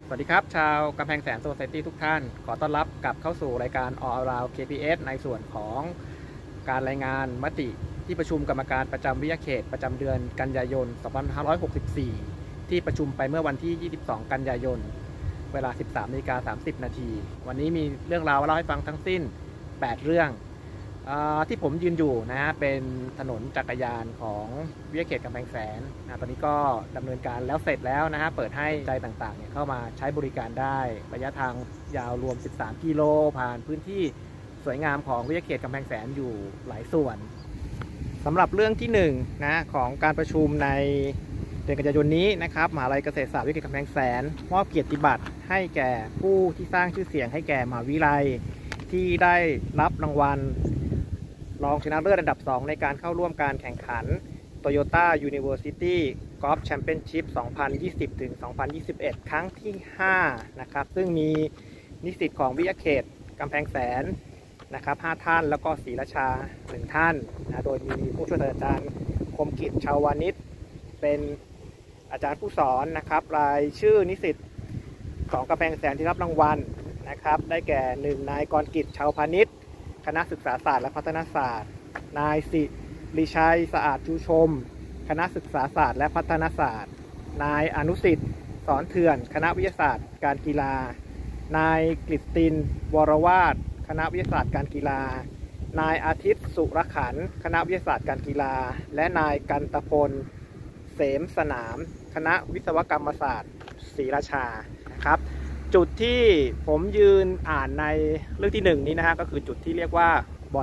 สวัสดีครับชาวกำแพงแสนโซไซตี้ทุกท่านขอต้อนรับกลับเข้าสู่รายการ All Around KPS ในส่วนของการรายงานมติที่ประชุมกรรมการประจำวิทยาเขตประจำเดือนกันยายน 2564 ที่ประชุมไปเมื่อวันที่ 22 กันยายน เวลา 13:30 น. วันนี้มีเรื่องราวเล่าให้ฟังทั้งสิ้น 8 เรื่องที่ผมยืนอยู่นะฮะเป็นถนนจักรยานของวิทยาเขตกำแพงแสนตอนนี้ก็ดำเนินการแล้วเสร็จแล้วนะฮะเปิดให้ใจต่างๆเนี่ยเข้ามาใช้บริการได้ระยะทางยาวรวม13 กิโลผ่านพื้นที่สวยงามของวิทยาเขตกำแพงแสนอยู่หลายส่วนสำหรับเรื่องที่1นะของการประชุมในเดือนกันยายนนี้นะครับมหาวิทยาลัยเกษตรศาสตร์วิทยาเขตกำแพงแสนมอบเกียรติบัตรให้แก่ผู้ที่สร้างชื่อเสียงให้แก่มหาวิทยาลัยที่ได้รับรางวัลรองชนะเลิศอันดับ 2 ในการเข้าร่วมการแข่งขัน Toyota University Golf Championship 2020-2021 ครั้งที่ 5 นะครับซึ่งมีนิสิตของวิทยาเขตกำแพงแสนนะครับ5 ท่านแล้วก็ศรีราชา 1 ท่านนะโดยมีผู้ช่วยศาสตราจารย์คมกิจชาววานิชเป็นอาจารย์ผู้สอนนะครับรายชื่อนิสิตของกำแพงแสนที่รับรางวัลนะครับได้แก่ 1 นายกรกิจชาวพาณิชย์คณะศึกษาศาสตร์และพัฒนาศาสตร์นายสิริชัยสะอาดชูชมคณะศึกษาศาสตร์และพัฒนาศาสตร์นายอนุสิทธิ์สอนเถื่อนคณะวิทยาศาสตร์การกีฬานายกฤษตินวรวาทคณะวิทยาศาสตร์การกีฬานายอาทิตย์สุรขันธ์คณะวิทยาศาสตร์การกีฬาและนายกันตพลเสมสนามคณะวิศวกรรมศาสตร์ศรีราชานะครับจุดที่ผมยืนอ่านในเรื่องที่1นี้นะฮะก็คือจุดที่เรียกว่าบ่อ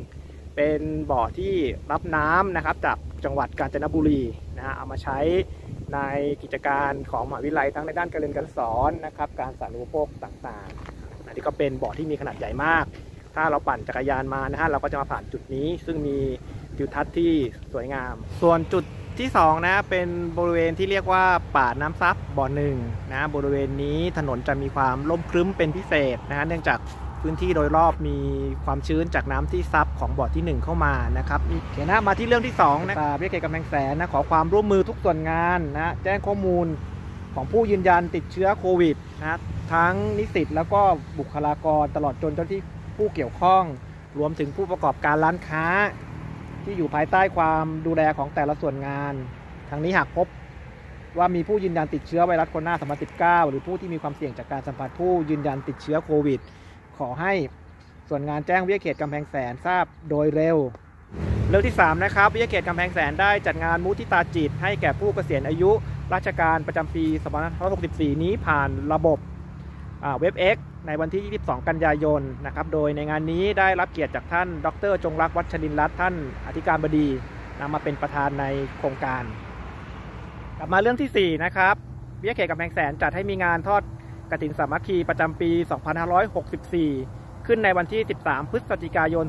1เป็นบ่อที่รับน้ำนะครับจากจังหวัดกาญจนบุรีนะฮะเอามาใช้ในกิจการของมหาวิทยาลัยทั้งในด้านการเรียนการสอนนะครับการสาธารณูปโภคต่างๆอันนี้ก็เป็นบ่อที่มีขนาดใหญ่มากถ้าเราปั่นจักรยานมานะฮะเราก็จะมาผ่านจุดนี้ซึ่งมีทิวทัศน์ที่สวยงามส่วนจุดที่2นะเป็นบริเวณที่เรียกว่าป่าน้ำซับบ่อ1นะบริเวณนี้ถนนจะมีความร่มครึ้มเป็นพิเศษนะฮะเนื่องจากพื้นที่โดยรอบมีความชื้นจากน้ำที่ซับของบ่อที่1เข้ามานะครับเขียนมาที่เรื่องที่2นะวิทยาเขตกำแพงแสนนะขอความร่วมมือทุกส่วนงานนะแจ้งข้อมูลของผู้ยืนยันติดเชื้อโควิดนะทั้งนิสิตแล้วก็บุคลากรตลอดจนเจ้าหน้าที่ผู้เกี่ยวข้องรวมถึงผู้ประกอบการร้านค้าที่อยู่ภายใต้ความดูแลของแต่ละส่วนงานทั้งนี้หากพบว่ามีผู้ยืนยันติดเชื้อไวรัสโคโรนา2019หรือผู้ที่มีความเสี่ยงจากการสัมผัสผู้ยืนยันติดเชื้อโควิดขอให้ส่วนงานแจ้งวิทยาเขตกำแพงแสนทราบโดยเร็วเรื่องที่3นะครับวิทยาเขตกำแพงแสนได้จัดงานมุทิตาจิตให้แก่ผู้เกษียณอายุราชการประจำปี2564นี้ผ่านระบบเว็บ X ในวันที่ 22 กันยายนนะครับโดยในงานนี้ได้รับเกียรติจากท่านดร.จงรักวัชรินทร์รัตน์ท่านอธิการบดีนำมาเป็นประธานในโครงการกลับมาเรื่องที่4นะครับวิทยาเขตกำแพงแสนจัดให้มีงานทอดกฐินสามัคคีประจำปี 2564 ขึ้นในวันที่ 13 พฤศจิกายน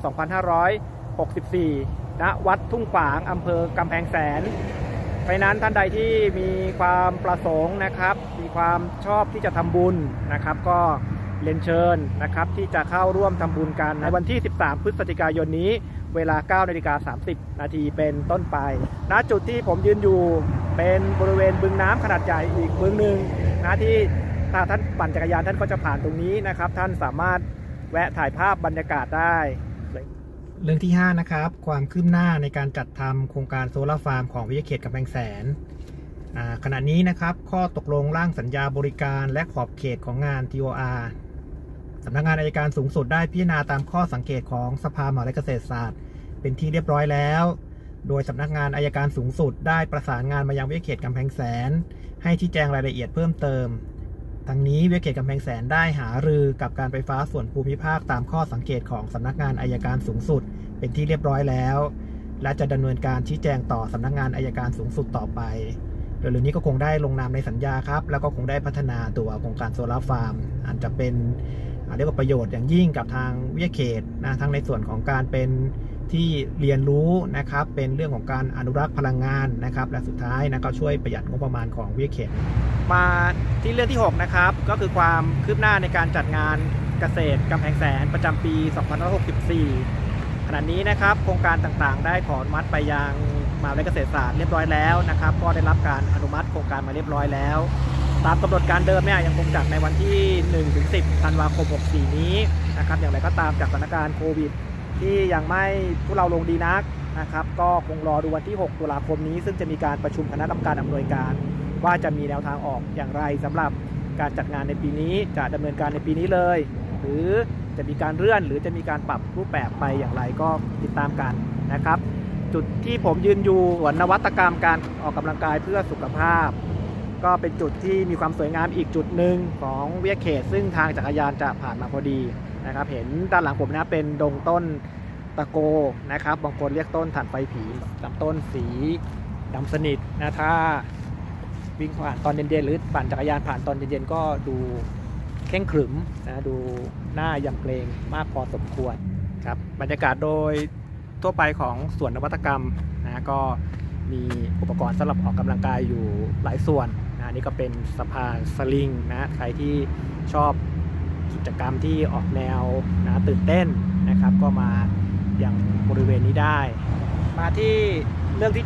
2564 ณ วัดทุ่งขวางอำเภอกำแพงแสนเพราะนั้นท่านใดที่มีความประสงค์นะครับมีความชอบที่จะทำบุญนะครับก็เรียนเชิญนะครับที่จะเข้าร่วมทำบุญกันในวันที่ 13 พฤศจิกายนนี้เวลา 9:30 น.เป็นต้นไปณจุดที่ผมยืนอยู่เป็นบริเวณบึงน้ำขนาดใหญ่อีกบึงหนึ่งนะที่ถ้าท่านปั่นจักรยานท่านก็จะผ่านตรงนี้นะครับท่านสามารถแวะถ่ายภาพบรรยากาศได้เรื่องที่5นะครับความคืบหน้าในการจัดทำโครงการโซลาร์ฟาร์มของวิทยาเขตกำแพงแสนขณะนี้นะครับข้อตกลงร่างสัญญาบริการและขอบเขตของงาน TOR สำนักงานอัยการสูงสุดได้พิจารณาตามข้อสังเกตของสภามหาวิทยาลัยเกษตรศาสตร์เป็นที่เรียบร้อยแล้วโดยสำนักงานอัยการสูงสุดได้ประสานงานมายังวิทยาเขตกำแพงแสนให้ชี้แจงรายละเอียดเพิ่มเติมทั้งนี้วิทยาเขตกำแพงแสนได้หารือกับการไฟฟ้าส่วนภูมิภาคตามข้อสังเกตของสำนักงานอัยการสูงสุดเป็นที่เรียบร้อยแล้วและจะดำเนินการชี้แจงต่อสำนักงานอัยการสูงสุดต่อไปโดยเรื่องนี้ก็คงได้ลงนามในสัญญาครับแล้วก็คงได้พัฒนาตัวโครงการโซลาร์ฟาร์มอาจจะเป็นเรียกว่าประโยชน์อย่างยิ่งกับทางวิทยาเขตนะทั้งในส่วนของการเป็นที่เรียนรู้นะครับเป็นเรื่องของการอนุรักษ์พลังงานนะครับและสุดท้ายนะก็ช่วยประหยัดงบประมาณของวิทยาเขตมาที่เรื่องที่6นะครับก็คือความคืบหน้าในการจัดงานเกษตรกำแพงแสนประจำปี 2564 ขณะนี้นะครับโครงการต่างๆได้ขออนุมัติไปยังมหาวิทยาลัยเกษตรศาสตร์เรียบร้อยแล้วนะครับก็ได้รับการอนุมัติโครงการมาเรียบร้อยแล้วตามกำหนดการเดิมเนี่ยยังคงจัดในวันที่ 1-10 ธันวาคม 64 นี้นะครับอย่างไรก็ตามจากสถานการณ์โควิดที่ยังไม่ทุเลาลงดีนักนะครับก็คงรอดูวันที่ 6 ตุลาคมนี้ซึ่งจะมีการประชุมคณะกรรมการอำนวยการว่าจะมีแนวทางออกอย่างไรสำหรับการจัดงานในปีนี้จะดำเนินการในปีนี้เลยหรือจะมีการเลื่อนหรือจะมีการปรับรูปแบบไปอย่างไรก็ติดตามกันนะครับจุดที่ผมยืนอยู่สวนนวัตกรรมการออกกำลังกายเพื่อสุขภาพก็เป็นจุดที่มีความสวยงามอีกจุดหนึ่งของวิทยาเขตซึ่งทางจักรยานจะผ่านมาพอดีนะครับเห็นด้านหลังผมนะเป็นดงต้นตะโกนะครับบางคนเรียกต้นถ่านไฟผีลำต้นสีดำสนิทนะถ้าวิ่งผ่านตอนเย็นๆหรือปั่นจักรยานผ่านตอนเย็นๆก็ดูเข่งขรึมนะดูหน้ายำเกรงมากพอสมควรครับบรรยากาศโดยทั่วไปของสวนนวัตกรรมนะก็มีอุปกรณ์สำหรับออกกำลังกายอยู่หลายส่วนนะนี่ก็เป็นสะพานสลิงนะใครที่ชอบกิจกรรมที่ออกแนวนะตื่นเต้นนะครับก็มาอย่างบริเวณนี้ได้มาที่เรื่องที่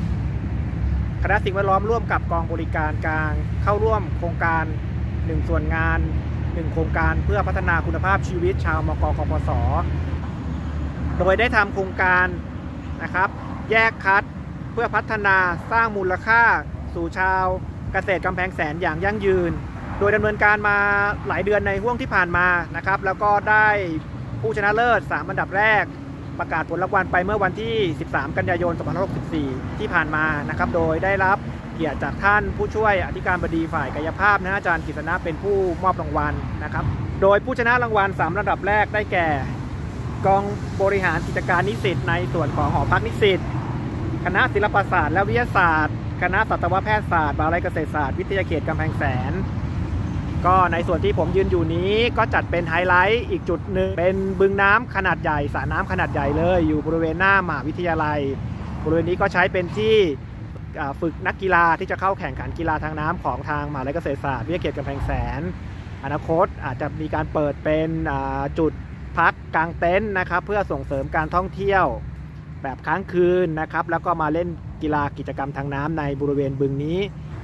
7คณะสิ่งแวดล้อมร่วมกับกองบริการกลางเข้าร่วมโครงการ1ส่วนงาน1โครงการเพื่อพัฒนาคุณภาพชีวิตชาวมกคปส.โดยได้ทำโครงการนะครับแยกคัดเพื่อพัฒนาสร้างมูลค่าสู่ชาวเกษตรกำแพงแสนอย่างยั่งยืนโดยดำเนินการมาหลายเดือนในห่วงที่ผ่านมานะครับแล้วก็ได้ผู้ชนะเลิศ3อันดับแรกประกาศผลรางวัลไปเมื่อวันที่13กันยายน2564ที่ผ่านมานะครับโดยได้รับเกียรติจากท่านผู้ช่วยอธิการบดีฝ่ายกายภาพอาจารย์กฤษณะเป็นผู้มอบรางวัลนะครับโดยผู้ชนะรางวัล3ระดับแรกได้แก่กองบริหารกิจการนิสิตในส่วนของหอพักนิสิตคณะศิลปศาสตร์และวิทยาศาสตร์คณะสัตวแพทยศาสตร์มหาวิทยาลัยเกษตรศาสตร์วิทยาเขตกำแพงแสนก็ในส่วนที่ผมยืนอยู่นี้ก็จัดเป็นไฮไลท์อีกจุดหนึ่งเป็นบึงน้ำขนาดใหญ่สระน้ำขนาดใหญ่เลยอยู่บริเวณหน้ามหาวิทยาลัยบริเวณนี้ก็ใช้เป็นที่ฝึกนักกีฬาที่จะเข้าแข่งขันกีฬาทางน้ำของทางมหาวิทยาลัยเกษตรศาสตร์วิทยาเขตกำแพงแสนอนาคตอาจจะมีการเปิดเป็นจุดพักกางเต็นท์นะครับเพื่อส่งเสริมการท่องเที่ยวแบบค้างคืนนะครับแล้วก็มาเล่นกีฬากิจกรรมทางน้ำในบริเวณบึงนี้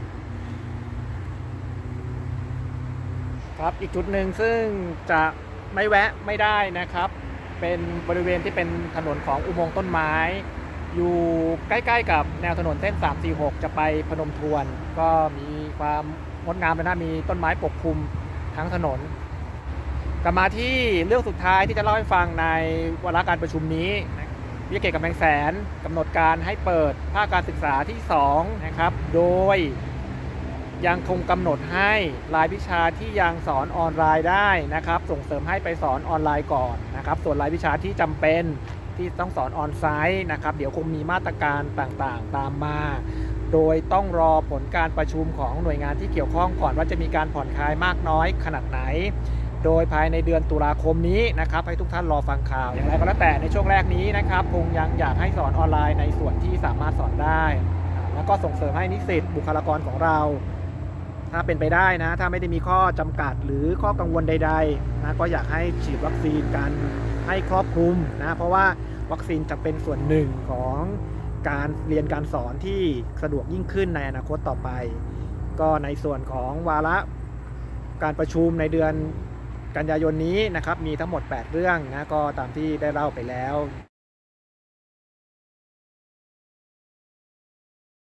ครับอีกจุดหนึ่งซึ่งจะไม่แวะไม่ได้นะครับเป็นบริเวณที่เป็นถนนของอุโมงค์ต้นไม้อยู่ใกล้ๆกับแนวถนนเส้น346จะไปพนมทวนก็มีความงดงามเลยนะมีต้นไม้ปกคลุมทั้งถนนกลับมาที่เรื่องสุดท้ายที่จะเล่าให้ฟังในวาระการประชุมนี้วิทยาเขตกำแพงแสนกำหนดการให้เปิดภาคการศึกษาที่2นะครับโดยยังคงกำหนดให้รายวิชาที่ยังสอนออนไลน์ได้นะครับส่งเสริมให้ไปสอนออนไลน์ก่อนนะครับส่วนรายวิชาที่จำเป็นที่ต้องสอนออนไซต์นะครับเดี๋ยวคงมีมาตรการต่างๆตามมาโดยต้องรอผลการประชุมของหน่วยงานที่เกี่ยวข้องก่อนว่าจะมีการผ่อนคลายมากน้อยขนาดไหนโดยภายในเดือนตุลาคมนี้นะครับให้ทุกท่านรอฟังข่าวอย่างไรก็แล้วแต่ในช่วงแรกนี้นะครับคงยังอยากให้สอนออนไลน์ในส่วนที่สามารถสอนได้แล้วก็ส่งเสริมให้นิสิตบุคลากรของเราถ้าเป็นไปได้นะถ้าไม่ได้มีข้อจำกัดหรือข้อกังวลใดๆนะก็อยากให้ฉีดวัคซีนกันให้ครอบคลุมนะเพราะว่าวัคซีนจะเป็นส่วนหนึ่งของการเรียนการสอนที่สะดวกยิ่งขึ้นในอนาคตต่อไปก็ในส่วนของวาระการประชุมในเดือนกันยายนนี้นะครับมีทั้งหมด8เรื่องนะก็ตามที่ได้เล่าไปแล้ว